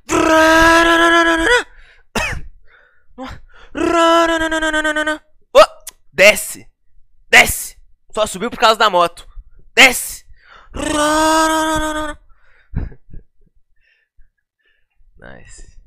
Oh, desce. Desce. Só subiu por causa da moto. Desce. Nice.